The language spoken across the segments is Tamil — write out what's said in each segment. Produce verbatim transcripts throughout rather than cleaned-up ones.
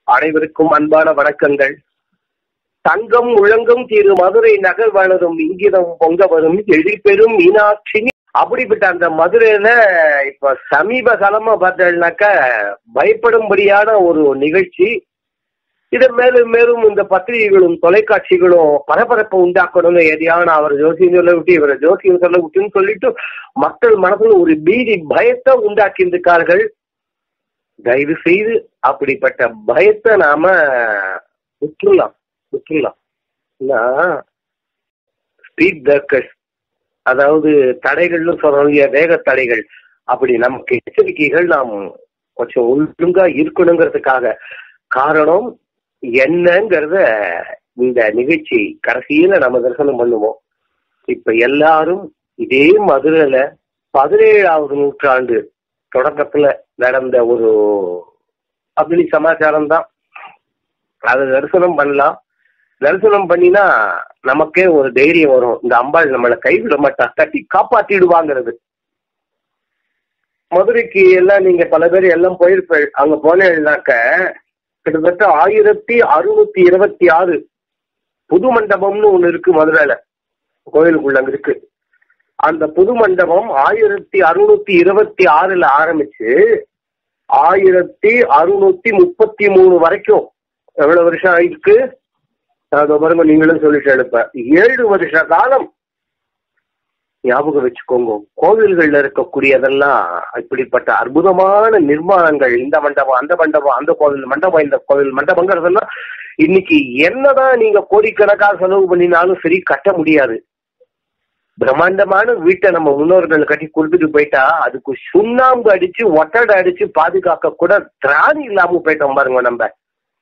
அனைவருக்கும் அன்பான வணக்கங்கள். தங்கம் முழங்கும் திரு மதுரை நகர் வளரும் இங்கிதம் பொங்க வரும் எழிற்பெரும் மீனாட்சி. அப்படிப்பட்ட அந்த மதுரையில இப்ப சமீப காலமா பார்த்தேன்னாக்க பயப்படும்படியான ஒரு நிகழ்ச்சி. இதை மேலும் மேலும் இந்த பத்திரிகைகளும் தொலைக்காட்சிகளும் பரபரப்பை உண்டாக்கணும்னு எதையான அவர் ஜோசியம் சொல்ல விட்டு இவரை ஜோசியம் சொல்ல விட்டுன்னு சொல்லிட்டு மக்கள் மனசுல ஒரு பீதி பயத்தை உண்டாக்கி இருக்கார்கள். தயவு செய்து அப்படிப்பட்ட பயத்தை நாம விட்டுலாம் விட்டுலாம் ஸ்பீட் பிரேக்கர்ஸ், அதாவது தடைகள்னு சொல்றோம் இல்லையா, வேக தடைகள், அப்படி நமக்கு எச்சரிக்கைகள் நாம் கொஞ்சம் ஒழுங்கா இருக்கணுங்கிறதுக்காக. காரணம் என்னங்கிறத இந்த நிகழ்ச்சி கடைசியில நம்ம தரிசனம் பண்ணுவோம். இப்ப எல்லாரும் இதே மதுரையில பதினேழாவது நூற்றாண்டு தொடக்கத்துல நடந்த ஒரு அக்னி சமாச்சாரம் தான். அதை தரிசனம் பண்ணலாம். தரிசனம் பண்ணினா நமக்கே ஒரு தைரியம் வரும், இந்த அம்பாள் நம்மளை கைவிட மாட்டா, தட்டி காப்பாத்திடுவாங்கிறது. மதுரைக்கு எல்லாம் நீங்க பல பேர் எல்லாம் போயிருப்ப. அங்க போனேன்னாக்க கிட்டத்தட்ட ஆயிரத்தி அறுநூத்தி இருபத்தி ஆறு புது மண்டபம்னு ஒண்ணு இருக்கு மதுரையில, கோயிலுக்குள்ள அங்க இருக்கு. அந்த புது மண்டபம் ஆயிரத்தி அறுநூத்தி இருபத்தி ஆறுல ஆரம்பிச்சு ஆயிரத்தி அறுநூத்தி முப்பத்தி மூணு வரைக்கும் எவ்வளவு வருஷம் ஆயிருக்கு பாருங்க. நீங்களும் சொல்லிட்டு எடுப்ப ஏழு வருஷ காலம் ஞாபகம் வச்சுக்கோங்க. கோவில்கள்ல இருக்கக்கூடியதெல்லாம் இப்படிப்பட்ட அற்புதமான நிர்மாணங்கள், இந்த மண்டபம் அந்த மண்டபம் அந்த கோவில் மண்டபம் இந்த கோவில் மண்டபங்கிறதெல்லாம் இன்னைக்கு என்னதான் நீங்க கோடிக்கணக்காக செலவு பண்ணினாலும் சரி கட்ட முடியாது. பிரம்மாண்டமான வீட்டை நம்ம முன்னோர்கள் கட்டி கொடுத்துட்டு போயிட்டா அதுக்கு சுண்ணாம்பு அடிச்சு ஒட்டடை அடிச்சு பாதுகாக்க கூட திராணி இல்லாம போயிட்டோம் பாருங்க. நம்ம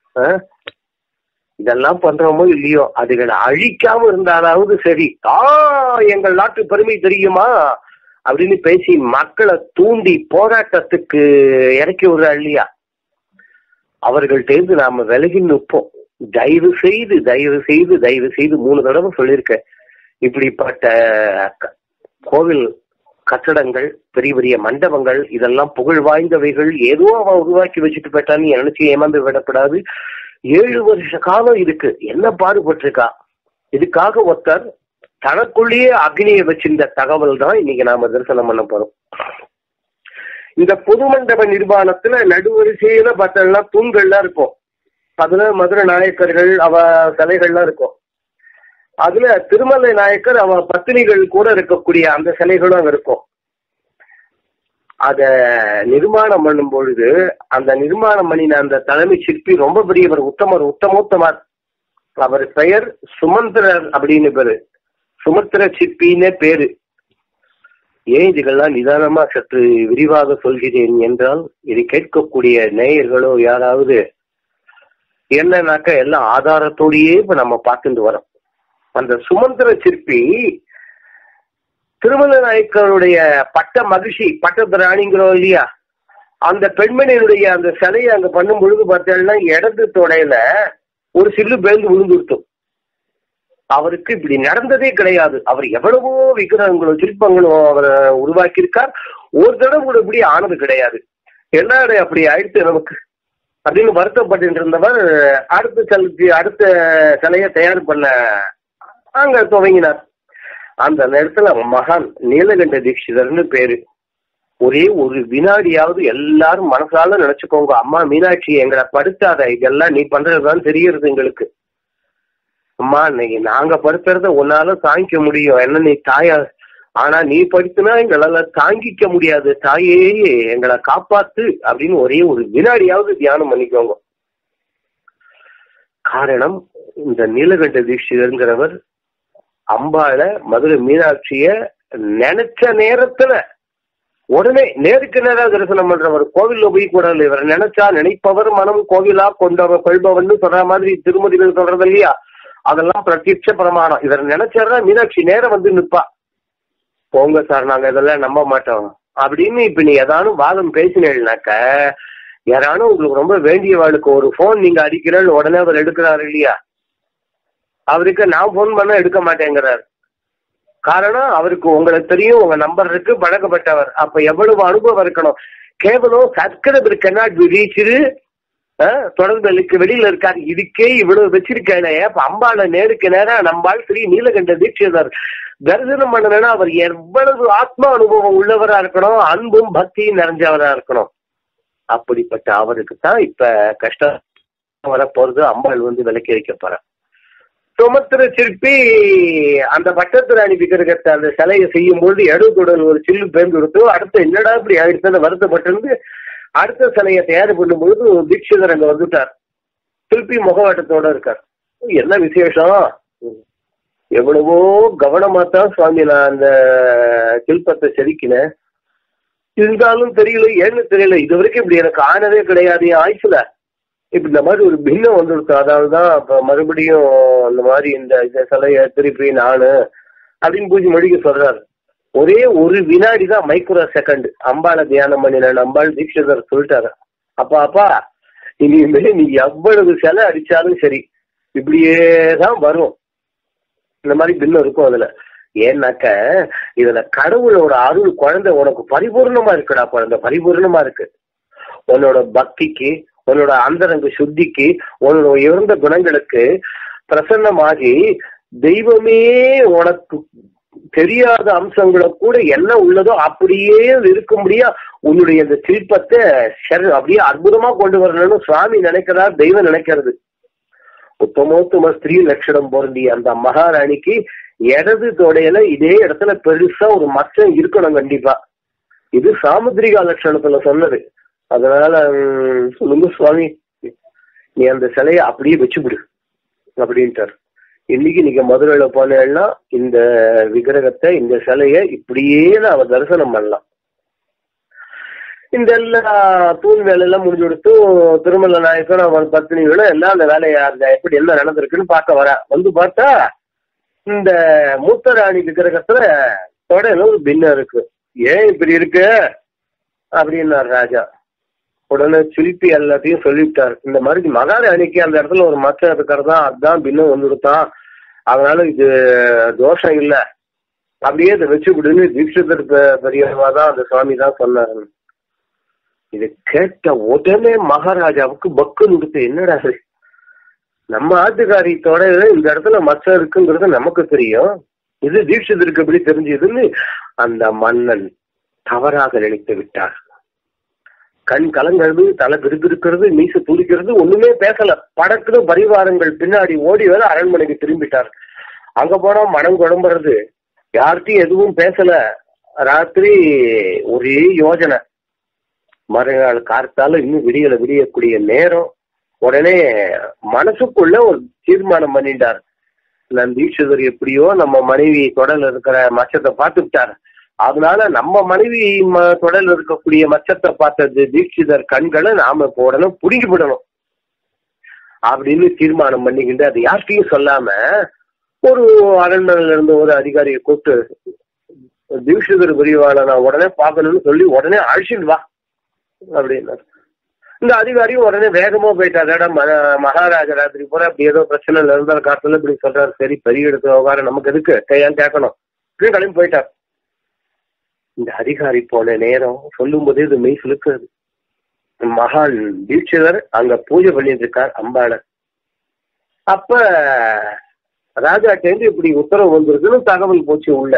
இதெல்லாம் பண்றோமோ இல்லையோ, அதுகளை அழிக்காம இருந்தாலாவது சரி. ஆ எங்கள் நாட்டு பெருமை தெரியுமா அப்படின்னு பேசி மக்களை தூண்டி போராட்டத்துக்கு இறக்கி விடுறா இல்லையா, அவர்கள்டேந்து நாம விலகி நிற்போம். தயவு செய்து தயவு செய்து தயவு செய்து மூணு தடவை சொல்லியிருக்கேன், இப்படிப்பட்ட கோவில் கட்டடங்கள், பெரிய பெரிய மண்டபங்கள், இதெல்லாம் புகழ் வாய்ந்தவைகள். ஏதோ அவன் உருவாக்கி வச்சுட்டு போயிட்டான்னு நினைச்சு ஏமாந்து விடப்படாது. ஏழு வருஷ காலம் இதுக்கு என்ன பாடுபட்டிருக்கா. இதுக்காக ஒருத்தர் தனக்குள்ளேயே அக்னியை வச்சிருந்த தகவல் தான் இன்னைக்கு நாம தரிசனம் பண்ண போறோம். இந்த பொது மண்டப நிர்மாணத்துல நடுவரிசையில பார்த்தோம்னா தூண்கள்லாம் இருக்கும். அதுல மதுரை நாயக்கர்கள் அவ சிலைகள்லாம் இருக்கும். அதுல திருமலை நாயக்கர் அவ பத்தினிகள் கூட இருக்கக்கூடிய அந்த சிலைகளும் அங்க இருக்கும். அத நிர்மாணம் பண்ணும் பொழுது அந்த நிர்மாணம் பண்ணின அந்த தலைமை சிற்பி ரொம்ப பெரியவர், உத்தமர், உத்தமோத்தமர். அவர் பெயர் சுமந்திரர் அப்படின்னு பேரு, சுமந்திர சிற்பின்னே பேரு. ஏன் இதுகள்லாம் நிதானமா சற்று விரிவாக சொல்கிறேன் என்றால், இதை கேட்கக்கூடிய நேயர்களோ யாராவது என்னன்னாக்க எல்லாம் ஆதாரத்தோடையே இப்ப நம்ம பார்த்துட்டு வரோம். அந்த சுமந்திர சிற்பி திருமல நாயக்கருடைய பட்ட மகிழ்ச்சி, பட்ட ராணிங்கிறோம் இல்லையா, அந்த பெண்மணியினுடைய அந்த சிலையை அங்க பண்ணும் பொழுது பார்த்தீங்கன்னா இடது தொடையில ஒரு சில்லு பேர்ந்து விழுந்துருத்தோம். அவருக்கு இப்படி நடந்ததே கிடையாது. அவர் எவ்வளவோ விக்கிரகங்களும் சிற்பங்களும் அவரை உருவாக்கியிருக்கார். ஒரு தடவை கூட இப்படி ஆனது கிடையாது. எல்லாரும் அப்படி ஆயிடுத்து நமக்கு அப்படின்னு வருத்தப்பட்டு இருந்தவர் அடுத்த சிலைக்கு அடுத்த சிலையை தயார் பண்ண அங்க துவங்கினார். அந்த நேரத்துல மகான் நீலகண்ட தீட்சிதர்னு பேரு. ஒரே ஒரு வினாடியாவது எல்லாரும் மனசால நினைச்சுக்கோங்க, அம்மா மீனாட்சி எங்களை படுத்தாத, இதெல்லாம் நீ பண்றதுதான் தெரியுறது எங்களுக்கு. அம்மா இன்னைக்கு நாங்க படுத்துறத உன்னால தாங்கிக்க முடியும், என்ன நீ தாயா, ஆனா நீ படுத்துனா எங்களால தாங்கிக்க முடியாது, தாயே எங்களை காப்பாத்து அப்படின்னு ஒரே ஒரு வினாடியாவது தியானம் பண்ணிக்கோங்க. காரணம், இந்த நீலகண்ட தீட்சிதர்ங்கிறவர் அம்பாள மதுரை மீனாட்சிய நினைச்ச நேரத்துல உடனே நேருக்கு நேராக தரிசனம் பண்றவர். கோவில்ல போய் கூட இல்லை, இவர் நினைச்சா நினைப்பவர் மனம் கோவிலா கொண்டவர் கொள்பவர்னு சொல்ற மாதிரி திருமதிகள் சொல்றது இல்லையா, அதெல்லாம் பிரத்யட்ச பிரமாணம். இவர் நினைச்சாருன்னா மீனாட்சி நேரம் வந்து நிற்பா. போங்க சார், நாங்க இதெல்லாம் நம்ப மாட்டோம் அப்படின்னு இப்ப நீ ஏதானும் வாதம் பேசினேன்னாக்க, யாரானும் உங்களுக்கு ரொம்ப வேண்டியவாளுக்கு ஒரு போன் நீங்க அடிக்கிறாள், உடனே அவர் எடுக்கிறாரு இல்லையா, அவருக்கு நான் போன் பண்ண எடுக்க மாட்டேங்கிறார். காரணம், அவருக்கு உங்களுக்கு தெரியும், உங்க நம்பர் இருக்கு, பழக்கப்பட்டவர். அப்ப எவ்வளவு அனுபவம் இருக்கணும். கேவலம் சப்ஸ்கிரைபர் cannot be reached தொடர்பு வெளியில இருக்காரு. இதுக்கே இவ்வளவு வச்சிருக்கேனே, அப்ப அம்பாளை நேருக்கு நேரம் நம்பாள் ஸ்ரீ நீலகண்ட தீட்சிதர் தரிசனம் பண்ணனா அவர் எவ்வளவு ஆத்மா அனுபவம் உள்ளவரா இருக்கணும், அன்பும் பக்தியும் நிறைஞ்சவரா இருக்கணும். அப்படிப்பட்ட அவருக்கு தான் இப்ப கஷ்டம் வரப்போறது. அம்பாள் வந்து விலக்கி வைக்க போற சுமத்திர சிற்பி அந்த பட்டத்திராணி விக்கிரகத்தை அந்த சிலையை செய்யும் பொழுது எடுத்துடன் ஒரு சில்லு பேர்ந்து கொடுத்து அடுத்த என்னடா இப்படி ஆயிடுச்சுன்னு வருத்தப்பட்டிருந்து அடுத்த சிலையை தயார் பண்ணும் பொழுது தீட்சிதர் அங்க வந்துட்டார். சிற்பி முகவாட்டத்தோட இருக்கார். என்ன விசேஷம், எவ்வளவோ கவனமா தான் சுவாமி நான் அந்த சிற்பத்தை செதுக்கினேன், இருந்தாலும் தெரியல ஏன்னு தெரியல, இது வரைக்கும் இப்படி எனக்கு ஆனதே கிடையாது என் ஆயுசுல. இப்ப இந்த மாதிரி ஒரு பின்னம் வந்துருக்கு. அதாவதுதான் இப்ப மறுபடியும் அந்த மாதிரி இந்த சிலைய திருப்பி நானு அப்படின்னு பூஜை மொழிக்கு சொல்றாரு. ஒரே ஒரு வினாடி தான், மைக்ரோ செகண்ட் அம்பாளை தியானம் பண்ணின அம்பாள் தீட்சிதர் சொல்லிட்டாரு, அப்பா அப்பா இனிமேல் நீ எவ்வளவு சிலை அடிச்சாலும் சரி இப்படியேதான் வரும். இந்த மாதிரி பின்னம் இருக்கும் அதுல. ஏன்னாக்க இதுல கடவுளோட அருள் குழந்தை உனக்கு பரிபூர்ணமா இருக்குடா, குழந்தை பரிபூர்ணமா இருக்கு. உன்னோட பக்திக்கு, உன்னோட அந்தரங்க சுத்திக்கு, உன்னோட உயர்ந்த குணங்களுக்கு பிரசன்னமாகி தெய்வமே உனக்கு தெரியாத அம்சங்களை கூட என்ன உள்ளதோ அப்படியே இருக்கும்படியா உன்னுடைய இந்த சிற்பத்தை அப்படியே அற்புதமா கொண்டு வரணும்னு சுவாமி நினைக்கிறார், தெய்வம் நினைக்கிறது. உத்தமோத்தம ஸ்திரீ லட்சணம் பொருந்திய அந்த மகாராணிக்கு இடது தொடையில இதே இடத்துல பெருசா ஒரு மச்சம் இருக்கணும் கண்டிப்பா. இது சாமுத்திரிகா லட்சணத்துல சொன்னது. அதனால சொல்லுங்க சுவாமி, நீ அந்த சிலையை அப்படியே வச்சுவிடு அப்படின்ட்டார். இன்னைக்கு நீங்க மதுரையில போனேன்னா இந்த விக்கிரகத்தை, இந்த சிலைய இப்படியே நாம தரிசனம் பண்ணலாம். இந்த எல்லா தூண் வேலையெல்லாம் முடிஞ்சு கொடுத்து திருமல நாயக்கன் அவன் பத்தினிகளும் எல்லாம் அந்த வேலையா இருந்தா எப்படி என்ன நடந்திருக்குன்னு பார்க்க வர வந்து பார்த்தா இந்த மூத்தராணி விக்கிரகத்துல தொடையில ஒரு பின்னம் இருக்கு. ஏன் இப்படி இருக்கு அப்படின்னார் ராஜா. உடனே சிற்பி எல்லாத்தையும் சொல்லிவிட்டார். இந்த மாதிரி மகாராணிக்கு அந்த இடத்துல ஒரு மச்சம் இருக்கிறதா, அதுதான் பின்னம் வந்துடுத்தான், அதனால இது தோஷம் இல்லை, அப்படியே இதை வச்சு விடுன்னு தீட்சிதர் பெரியவா தான் அந்த சுவாமி தான் சொன்னாரு. இது கேட்ட உடனே மகாராஜாவுக்கு பக்கு கொடுத்து, என்னடா நம்ம ஆட்டுக்காரித்தோட இந்த இடத்துல மச்சம் இருக்குங்கிறது நமக்கு தெரியும், இது தீட்சிதருக்கு எப்படி தெரிஞ்சதுன்னு அந்த மன்னன் தவறாக நினைத்து விட்டார். கண் கலங்கிறது, தலை கிருக்கிறது, மீச துடிக்கிறது, ஒண்ணுமே பேசல. படக்குன்னு பரிவாரங்கள் பின்னாடி ஓடி வர அரண்மனைக்கு திரும்பிட்டார். அங்க போனா மனம் குழம்புறது, யார்கிட்டையும் எதுவும் பேசல. ராத்திரி ஒரே யோஜனை, மறுநாள் கார்த்தால இன்னும் விடியல விடியக்கூடிய நேரம். உடனே மனசுக்குள்ள ஒரு தீர்மானம் பண்ணிட்டார். நான் தீட்சிதர் எப்படியோ நம்ம மனைவி தொடர்ல இருக்கிற மச்சத்தை பார்த்துட்டார், அதனால நம்ம மனைவி தொடர்ல இருக்கக்கூடிய மச்சத்தை பார்த்தது தீட்சிதர் கண்களை நாம இப்போ உடனே புடுங்கி விடணும் அப்படின்னு தீர்மானம் பண்ணிக்கிட்டு அது யார்கிட்டையும் சொல்லாம ஒரு அரண்மனையில இருந்து ஒரு அதிகாரியை கூப்பிட்டு, தீட்சிதர் பிரிவாளை நான் உடனே பார்க்கணும்னு சொல்லி உடனே அழிச்சுட்டு வா அப்படின்னாரு. இந்த அதிகாரியும் உடனே வேகமா போயிட்டாரு. மகாராஜா ராத்திரி போற அப்படி ஏதோ பிரச்சனை இருந்தால் காட்டுல இப்படி சொல்றாரு, சரி பெரிய எடுத்து விவகாரம் நமக்கு எதுக்கு கையான்னு கேட்கணும் இப்படியும் கிளம்பி போயிட்டார். இந்த அதிகாரி போன நேரம் சொல்லும் போதே இது மெய் சுலுக்கிறது. மகான் தீட்சிதர் அங்க பூஜை பண்ணிட்டு இருக்கார் அம்பாளை. அப்ப ராஜாட்டேந்து இப்படி உத்தரவு வந்திருக்குன்னு தகவல் போச்சு உள்ள.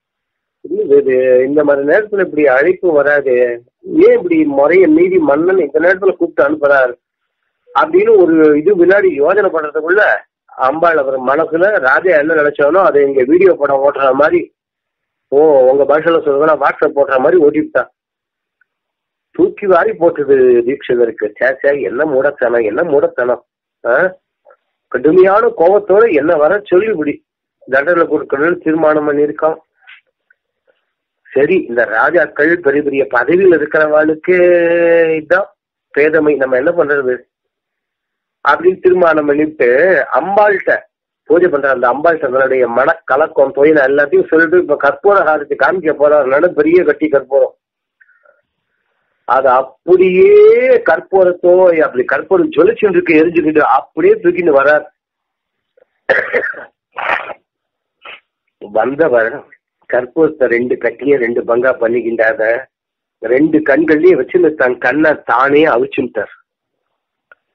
இந்த மாதிரி நேரத்துல இப்படி அழைப்பு வராது, ஏன் இப்படி முறைய மீறி மன்னன் இந்த நேரத்துல கூப்பிட்டு அனுப்புறாரு அப்படின்னு ஒரு இது வினாடி யோஜனை பண்றதுக்குள்ள அம்பாள் அவர் மனசுல ராஜா என்ன நினைச்சானோ அதை இங்க வீடியோ படம் ஓட்டுற மாதிரி, ஓ உங்க பாஷையில சொல்லுங்க வாட்ஸ்அப் போடுற மாதிரி ஓட்டிவிட்டான். தூக்கி வாரி போட்டுது தீட்சிதருக்கு. சேச்சா என்ன மூடத்தனம், என்ன மூடத்தனம், ஆஹ் கடுமையான கோபத்தோட என்ன வர சொல்லிவிடி தண்டனை கொடுக்கணும்னு தீர்மானம் பண்ணியிருக்கான். சரி, இந்த ராஜாக்கள் பெரிய பெரிய பதவியில் இருக்கிறவளுக்கு இதுதான் பேதமை, நம்ம என்ன பண்றது அப்படின்னு தீர்மானம் பண்ணிட்டு அம்பாள்கிட்ட பூஜை பண்ற. அந்த அம்பாள் தன்னுடைய மனக்கலக்கம் தொழில் எல்லாத்தையும் சொல்லிட்டு இப்ப கற்பூர ஹாரத்தை காமிக்க போறாரு. பெரிய கட்டி கற்பூரம், அது அப்படியே கற்பூரத்தோ அப்படி கற்பூரம் ஜொலிச்சுட்டு இருக்கு, எரிஞ்சுக்கிட்டு அப்படியே தூக்கிட்டு வர்றார். வந்தவர் கற்பூரத்தை ரெண்டு கட்டிய ரெண்டு பங்கா பண்ணிக்கின்றாத ரெண்டு கண்கள்லயே வச்சு தன் கண்ணை தானே அவிச்சுட்டார்.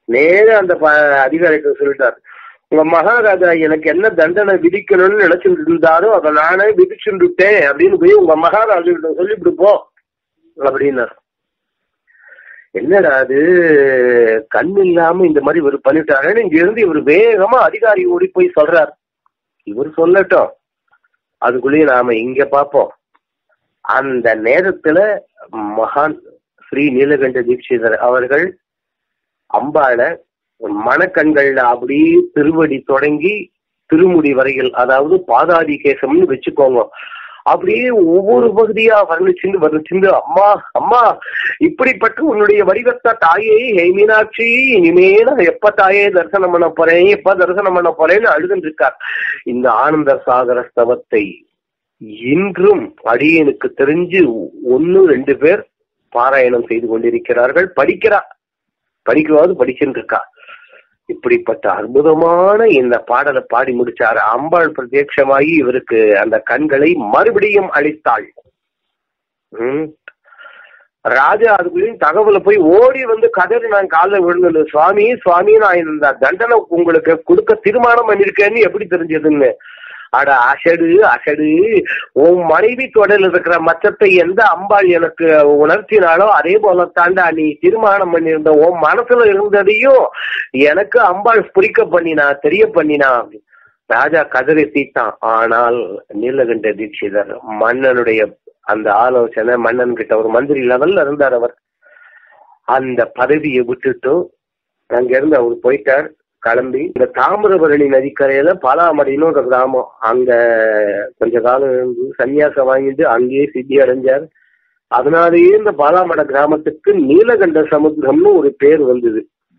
நேர அந்த அதிகாரிக்கு சொல்லிட்டார், உங்க மகாராஜா எனக்கு என்ன தண்டனை விதிக்கணும்னு நினைச்சுட்டு இருந்தாரோ அதை நானே விதிச்சுட்டேன் அப்படின்னு போய் உங்க மகாராஜா கிட்ட சொல்லிவிட்டு போ அப்படின்னாரு. என்னடா அது கண் இல்லாம இந்த மாதிரி இவர் பண்ணிட்டாருன்னு இங்க இருந்து இவர் வேகமா அதிகாரி ஓடி போய் சொல்றார். இவர் சொல்லட்டும், அதுக்குள்ளேயே நாம இங்க பார்ப்போம். அந்த நேரத்துல மகான் ஸ்ரீ நீலகண்ட தீட்சிதர் அவர்கள் அம்பாள மணக்கண்கள்ல அப்படியே திருவடி தொடங்கி திருமுடி வரையில், அதாவது பாதாதி கேசம்னு வச்சுக்கோங்க, அப்படியே ஒவ்வொரு பகுதியா வர்ணிச்சுண்டு வர்ணிச்சுண்டு அம்மா அம்மா இப்படிப்பட்ட உன்னுடைய வடிவத்த தாயே ஹே மீனாட்சி, இனிமே நான் எப்ப தாயே தரிசனம் பண்ண போறேன், எப்ப தரிசனம் பண்ண போறேன்னு அழுதுன்னு இருக்கார். இந்த ஆனந்த சாகர ஸ்தவத்தை இன்றும் அடியனுக்கு தெரிஞ்சு ஒன்னு ரெண்டு பேர் பாராயணம் செய்து கொண்டிருக்கிறார்கள். படிக்கிறா, படிக்கிறது படிச்சுட்டு இருக்கா. இப்படிப்பட்ட அற்புதமான இந்த பாடலை பாடி முடிச்சாரு. அம்பாள் பிரத்யட்சமாகி இவருக்கு அந்த கண்களை மறுபடியும் அளித்தாள். உம் ராஜா அதுக்குள்ளேயும் தகவலை போய் ஓடி வந்து கதறி நான் காலில் விழுந்து, சுவாமி சுவாமி நான் இந்த தண்டனை உங்களுக்கு கொடுக்க தீர்மானம் பண்ணிருக்கேன்னு எப்படி தெரிஞ்சதுன்னு. அட அசடு அசடு, உன் மனைவி தொடரில் இருக்கிற மச்சத்தை எந்த அம்பாள் எனக்கு உணர்த்தினாலோ அதே போல தாண்டா நீ தீர்மானம் பண்ணியிருந்த உன் மனசுல இருந்ததையும் எனக்கு அம்பாள் புரிக்க பண்ணினா, தெரிய பண்ணினா. ராஜா கதறி தீட்டான். ஆனால் நீலகண்ட தீட்சிதர் மன்னனுடைய அந்த ஆலோசனை, மன்னன் கிட்ட ஒரு மந்திரி லெவல்ல இருந்தார் அவர். அந்த பதவியை விட்டுட்டு அங்க இருந்து அவர் போயிட்டார் கிளம்பி. இந்த தாமிரபரணி நதிக்கரையில பாலாமடின்னு ஒரு கிராமம், அங்க கொஞ்ச காலம் இருந்து சன்னியாசம் வாங்கிட்டு அங்கேயே சித்தி அடைஞ்சார். அதனாலேயே இந்த பாலாமட கிராமத்துக்கு நீலகண்ட சமுத்திரம்னு ஒரு பேர் வந்தது.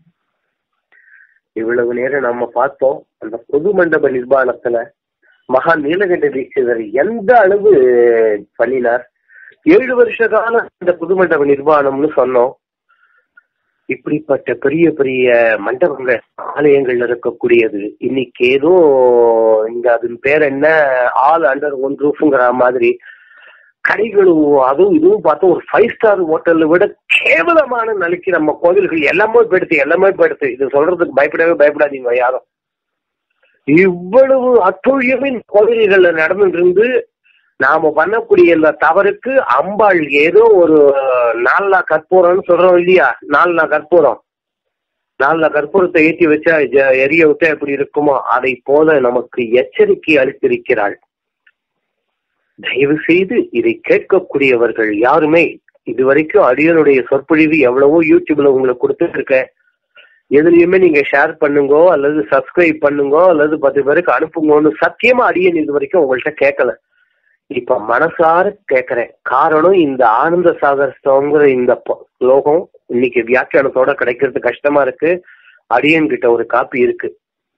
இவ்வளவு நேரம் நம்ம பார்த்தோம் அந்த பொது மண்டப நிர்மாணத்துல மகா நீலகண்ட தீட்சிதர் எந்த அளவு பண்ணினார். ஏழு வருஷ காலம் இந்த புது மண்டப நிர்மாணம்னு சொன்னோம். இப்படிப்பட்ட பெரிய பெரிய மண்டபங்கள் ஆலயங்கள்ல இருக்கக்கூடியது இன்னைக்கு ஏதோ இங்க அதன் பேர் என்ன ஆல் அண்டர் ஒன் ரூஃப்ங்கிற மாதிரி கடைகளும் அதுவும் இதுவும் பார்த்தா ஒரு ஃபைவ் ஸ்டார் ஹோட்டலை விட கேவலமான நிலைக்கு நம்ம கோவில்கள் எல்லாமே போயிடுத்து எல்லாமே போயிடுத்து. இது சொல்றதுக்கு பயப்படவே பயப்படாதீங்க யாரும். இவ்வளவு அத்துழியமின் கோவில்கள்ல நடந்துட்டு இருந்து நாம பண்ணக்கூடிய இந்த தவறுக்கு அம்பாள் ஏதோ ஒரு நாலா கற்பூரம்னு சொல்றோம் இல்லையா, நாலா கற்பூரம், நாலா கற்பூரத்தை ஏற்றி வச்சா எரிய விட்டா எப்படி இருக்குமோ அதை போல நமக்கு எச்சரிக்கை அளித்திருக்கிறாள். தயவு செய்து இதை கேட்கக்கூடியவர்கள் யாருமே இதுவரைக்கும் அடியனுடைய சொற்பொழிவு எவ்வளவோ யூடியூப்ல உங்களுக்கு கொடுத்துட்டு இருக்கேன், எதுலையுமே நீங்க ஷேர் பண்ணுங்கோ அல்லது சப்ஸ்கிரைப் பண்ணுங்கோ அல்லது பத்து பேருக்கு அனுப்புங்கன்னு சத்தியமா அடியன் இது வரைக்கும் உங்கள்கிட்ட கேட்கல. இப்ப மனசார கேட்கிறேன். காரணம் இந்த ஆனந்த சாகரங்கிற இந்த ஸ்லோகம் இன்னைக்கு வியாக்கியானத்தோட கிடைக்கிறது கஷ்டமா இருக்கு. அடியன் கிட்ட ஒரு காப்பி இருக்கு.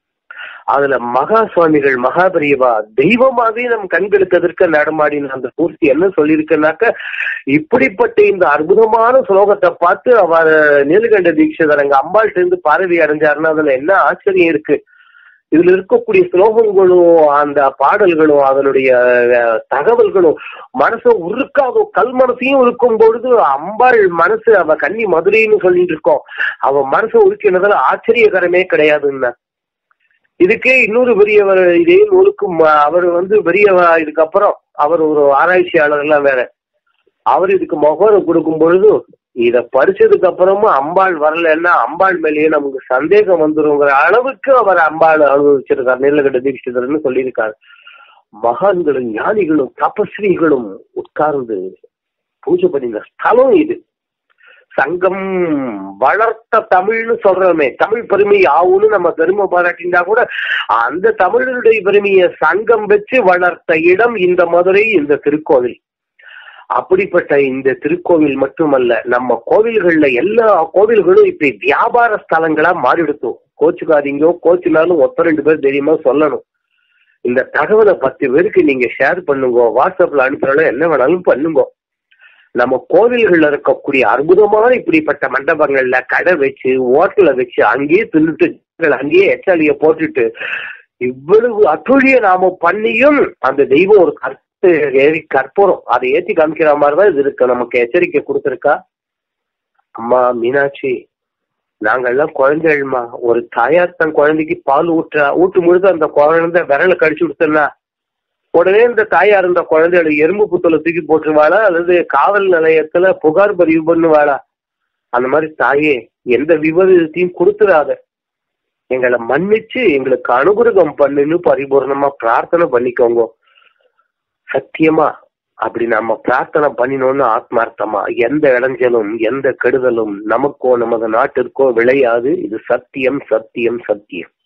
அதுல மகா சுவாமிகள் மகாபெரியவா தெய்வமாவே நம் கண்களுக்கு எதிர்க்க நடமாடின அந்த பூர்த்தி என்ன சொல்லியிருக்குனாக்க, இப்படிப்பட்ட இந்த அற்புதமான ஸ்லோகத்தை பார்த்து அவர் நீலகண்ட தீட்சிதர் அங்க அம்பாள்கிட்ட இருந்து பார்வை அடைஞ்சாருன்னா அதுல என்ன ஆச்சரியம் இருக்கு. இதுல இருக்கக்கூடிய ஸ்லோகங்களும் அந்த பாடல்களும் அதனுடைய தகவல்களும் மனசை உருக்காகும். கல் மனசையும் இருக்கும் பொழுது அம்பாள் மனசு அவ கன்னி மதுரைன்னு சொல்லிட்டு இருக்கோம், அவ மனசை உருக்கினதுல ஆச்சரியகரமே கிடையாதுன்னா. இதுக்கே இன்னொரு பெரியவர் இதே நூலுக்கும் அவர் வந்து பெரிய இதுக்கப்புறம் அவர் ஒரு ஆராய்ச்சியாளர் எல்லாம் வேற, அவர் இதுக்கு முகரம் கொடுக்கும் பொழுது இத படிச்சதுக்கு அப்புறமும் அம்பாள் வரலன்னா அம்பாள் மேலேயே நமக்கு சந்தேகம் வந்துருங்கிற அளவுக்கு அவர் அம்பாள் அனுபவிச்சிருக்கார் நீலகண்ட தீட்சிதர்னு சொல்லியிருக்காரு. மகான்களும் ஞானிகளும் தபஸ்விகளும் உட்கார்ந்து பூஜை பண்ணின ஸ்தலம் இது. சங்கம் வளர்த்த தமிழ்னு சொல்றோமே, தமிழ் பெருமை ஆகும்னு நம்ம பெருமை பாராட்டினா கூட அந்த தமிழருடைய பெருமையை சங்கம் வச்சு வளர்த்த இடம் இந்த மதுரை, இந்த திருக்கோவில். அப்படிப்பட்ட இந்த திருக்கோவில் மட்டுமல்ல, நம்ம கோவில்கள்ல எல்லா கோவில்களும் இப்படி வியாபார ஸ்தலங்களா மாறிடுத்தோம். கோச்சுக்காதீங்கோ, கோச்சுனாலும் ஒத்த ரெண்டு பேர் தெரியுமா சொல்லணும். இந்த தகவலை பத்து பேருக்கு நீங்க ஷேர் பண்ணுங்க, வாட்ஸ்அப்ல அனுப்புறாலும் என்ன வேணாலும் பண்ணுங்க. நம்ம கோவில்கள்ல இருக்கக்கூடிய அற்புதமான இப்படிப்பட்ட மண்டபங்கள்ல கடை வச்சு ஓட்டல வச்சு அங்கேயே தின்னுட்டு அங்கேயே எச்சாலிய போட்டுட்டு இவ்வளவு அத்துழிய நாம பண்ணியும் அந்த தெய்வம் ஒரு கற்ப ஏறி கற்பூரம் அதை ஏற்றி காமிக்கிற மாதிரிதான் இது இருக்கு. நமக்கு எச்சரிக்கை கொடுத்துருக்கா. அம்மா மீனாட்சி நாங்கெல்லாம் குழந்தைகள்மா, ஒரு தாயார் தன் குழந்தைக்கு பால் ஊற்றா, ஊட்டும் பொழுது அந்த குழந்தை விரலை கடிச்சு விடுத்தா உடனே இந்த தாயார் இந்த குழந்தையோட எறும்பு புத்தலை தூக்கி போட்டுருவாளா அல்லது காவல் நிலையத்துல புகார் பதிவு பண்ணுவாளா? அந்த மாதிரி தாயே எந்த விபரீதத்தையும் கொடுத்துடாத, எங்களை மன்னிச்சு எங்களுக்கு அனுகிரகம் பண்ணுன்னு பரிபூர்ணமா பிரார்த்தனை பண்ணிக்கோங்க. சத்தியமா அப்படி நம்ம பிரார்த்தனை பண்ணினோம்னு ஆத்மார்த்தமா எந்த இடைஞ்சலும் எந்த கெடுதலும் நமக்கோ நமது நாட்டிற்கோ விளையாது. இது சத்தியம், சத்தியம், சத்தியம்.